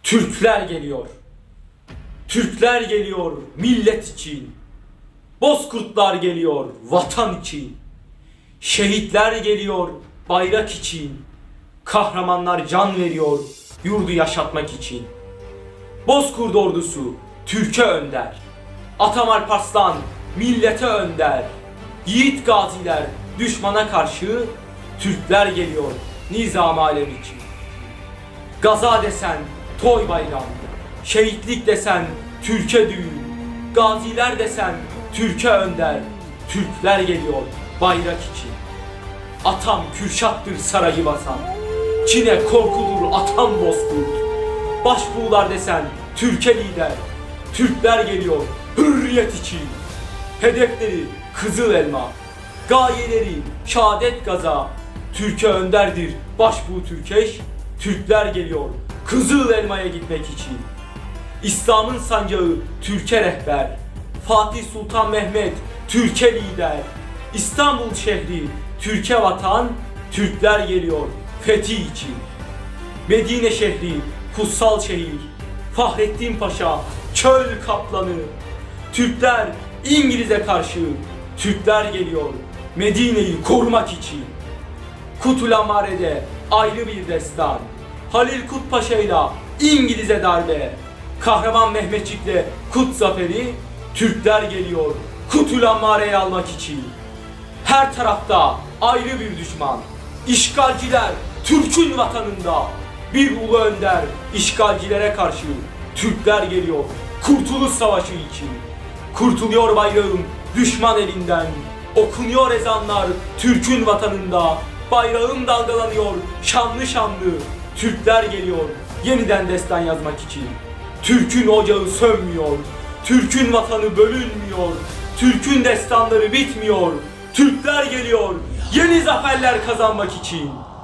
Türkler geliyor. Türkler geliyor millet için. Bozkurtlar geliyor vatan için. Şehitler geliyor bayrak için. Kahramanlar can veriyor yurdu yaşatmak için. Bozkurt ordusu Türk'e önder. Atam Alparslan millete önder. Yiğit gaziler düşmana karşı. Türkler geliyor nizam alem için. Gaza desen toy bayram, şehitlik desen Türk'e düğün, gaziler desen Türk'e önder. Türkler geliyor bayrak için. Atam Kürşat'tır sarayı basan, Çin'e korkudur atam Bozkurt. Başbuğlar desen Türk'e lider. Türkler geliyor hürriyet için. Hedefleri kızıl elma, gayeleri şehadet gaza. Türk'e önderdir başbuğ Türkeş. Türkler geliyor kızıl elmaya gitmek için. İslam'ın sancağı Türk'e rehber. Fatih Sultan Mehmet Türk'e lider. İstanbul şehri Türk'e vatan. Türkler geliyor fethi için. Medine şehri kutsal şehir. Fahrettin Paşa çöl kaplanı. Türkler İngiliz'e karşı. Türkler geliyor Medine'yi korumak için. Kutulamare'de ayrı bir destan. Halil Kut Paşa'yla İngiliz'e darbe. Kahraman Mehmetçik'le Kut zaferi. Türkler geliyor Kutulamare'yi almak için. Her tarafta ayrı bir düşman. İşgalciler Türk'ün vatanında. Bir ulu önder işgalcilere karşı. Türkler geliyor Kurtuluş Savaşı için. Kurtuluyor bayrağım düşman elinden. Okunuyor ezanlar Türk'ün vatanında. Bayrağım dalgalanıyor şanlı şanlı. Türkler geliyor yeniden destan yazmak için. Türk'ün ocağı sönmüyor. Türk'ün vatanı bölünmüyor. Türk'ün destanları bitmiyor. Türkler geliyor yeni zaferler kazanmak için.